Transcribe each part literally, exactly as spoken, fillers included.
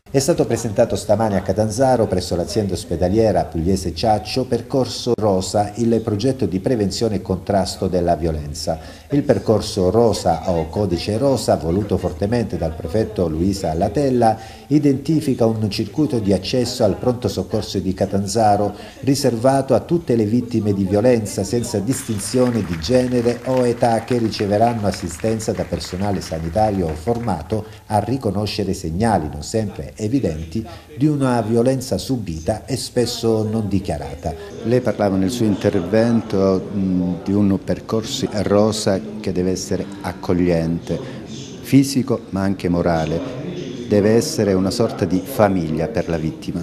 È stato presentato stamane a Catanzaro, presso l'azienda ospedaliera Pugliese Ciaccio, Percorso Rosa, il progetto di prevenzione e contrasto della violenza. Il percorso Rosa o Codice Rosa, voluto fortemente dal prefetto Luisa Latella, identifica un circuito di accesso al pronto soccorso di Catanzaro riservato a tutte le vittime di violenza senza distinzione di genere o età, che riceveranno assistenza da personale sanitario formato a riconoscere segnali non sempre evidenti di una violenza subita e spesso non dichiarata. Lei parlava nel suo intervento mh, di un percorso rosa che deve essere accogliente, fisico ma anche morale, deve essere una sorta di famiglia per la vittima.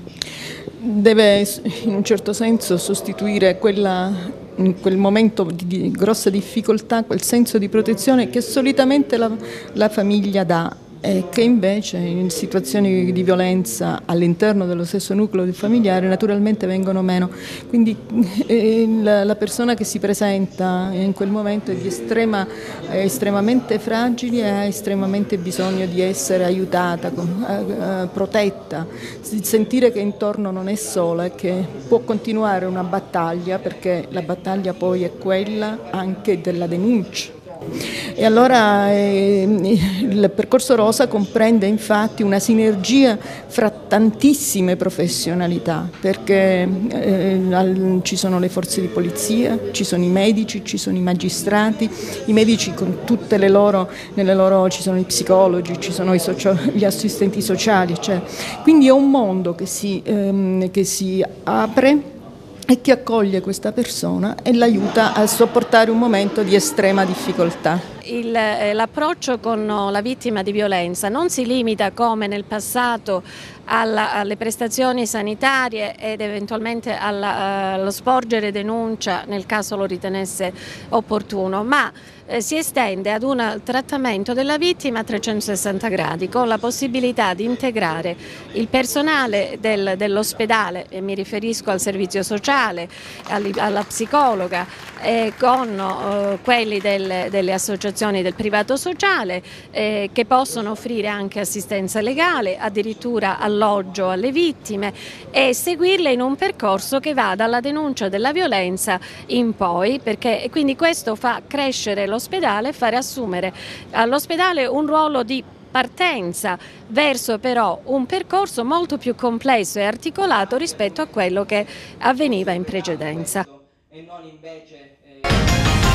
Deve in un certo senso sostituire quella, in quel momento di, di grossa difficoltà, quel senso di protezione che solitamente la, la famiglia dà, e che invece in situazioni di violenza all'interno dello stesso nucleo familiare naturalmente vengono meno. Quindi eh, la, la persona che si presenta in quel momento è, di estrema, è estremamente fragile e ha estremamente bisogno di essere aiutata, eh, protetta, di sentire che intorno non è sola e che può continuare una battaglia, perché la battaglia poi è quella anche della denuncia. E allora eh, il percorso rosa comprende infatti una sinergia fra tantissime professionalità, perché eh, al, ci sono le forze di polizia, ci sono i medici, ci sono i magistrati, i medici con tutte le loro, nelle loro ci sono i psicologi, ci sono i socio, gli assistenti sociali, cioè. Quindi è un mondo che si, ehm, che si apre e che accoglie questa persona e l'aiuta a sopportare un momento di estrema difficoltà. L'approccio con la vittima di violenza non si limita, come nel passato, alla, alle prestazioni sanitarie ed eventualmente alla, allo sporgere denuncia nel caso lo ritenesse opportuno, ma eh, si estende ad un trattamento della vittima a trecentosessanta gradi, con la possibilità di integrare il personale del, dell'ospedale, e mi riferisco al servizio sociale, alla psicologa, eh, con eh, quelli del, delle associazioni del privato sociale, eh, che possono offrire anche assistenza legale, addirittura alloggio alle vittime, e seguirle in un percorso che va dalla denuncia della violenza in poi, perché quindi questo fa crescere l'ospedale e fare assumere all'ospedale un ruolo di partenza verso però un percorso molto più complesso e articolato rispetto a quello che avveniva in precedenza. E non invece, eh...